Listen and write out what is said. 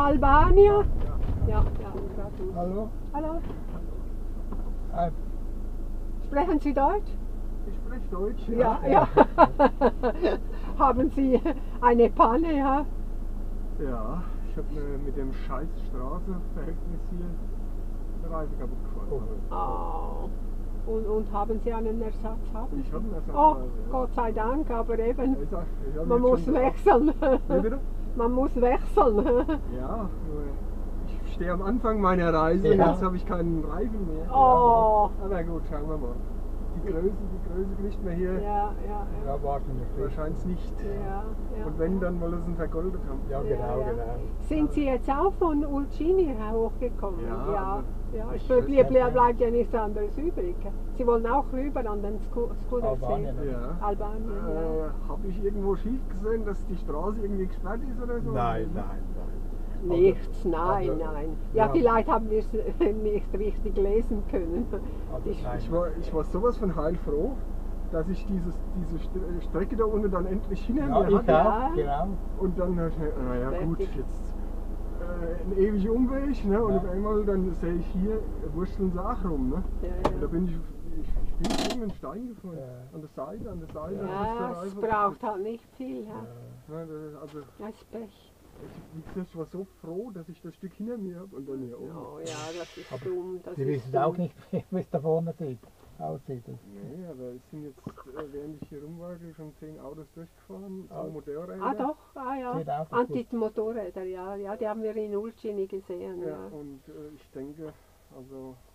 Albania? Ja, ja, gerade. Hallo? Hallo. Äh, Sprechen Sie Deutsch? Ich spreche Deutsch. Ja, ja. Haben Sie eine Panne, ja? Ja, ich habe mit dem scheiß Straßenverhältnis hier eine Reifen kaputt gefahren. Oh. Und haben Sie einen Ersatz? Ich habe einen Ersatz. Oh, ja. Gott sei Dank, aber eben, Ich hab man jetzt muss schon wechseln. Wie bitte? Man muss wechseln. Ja, nur ich stehe am Anfang meiner Reise und Ja. jetzt habe ich keinen Reifen mehr. Oh. Aber gut, schauen wir mal. Die Größe kriegt man hier Ja, ja, ja. Ja, warten wir später. wahrscheinlich nicht. Ja, ja. Und wenn, dann wollen sie ihn vergoldet haben. Ja, genau, Ja, ja. genau. Sind Sie jetzt auch von Ulcini hochgekommen? Ja, ja. also Ja. Es ich- bleibt ja nichts anderes übrig. Sie wollen auch rüber an den Skudersee. Albanien. Ja. Albanien, ja. Habe ich irgendwo schief gesehen, dass die Straße irgendwie gesperrt ist oder so? Nein, nein, nein. Nichts, nein, also, nein. Ja, ja. vielleicht haben wir es nicht richtig lesen können. Also, Ich- nein. Ich war sowas von heilfroh, dass ich diese Strecke da unten dann endlich hinter Ja, mir ich hatte. Ja. auch, genau. Und dann habe ich gedacht, naja gut, Fertig. jetzt ein ewiger Umweg, ne? Und Ja. auf einmal dann sehe ich hier, wursteln sie auch rum. Ne? Ja, Und da ja. bin ich bin auf irgendeinen Stein gefallen. Ja. An der Seite. Dann ist der Ja, es Reifen- braucht halt nicht viel. Ja. Ne, also, Das Pech. wie gesagt, ich war so froh, dass ich das Stück hinter mir habe und dann hier oben. Oh ja, das ist Aber dumm. Das Sie ist wissen dumm. auch nicht, wie es da vorne aussieht. Nee, aber es sind jetzt, während ich hier rumwage, schon 10 Autos durchgefahren, Ah. 2 Motorräder. Ah doch, ah ja. Geht auch gut. Anti-Motorräder, ja, ja, die haben wir in Ulcini gesehen. Ja, Ja. und ich denke, also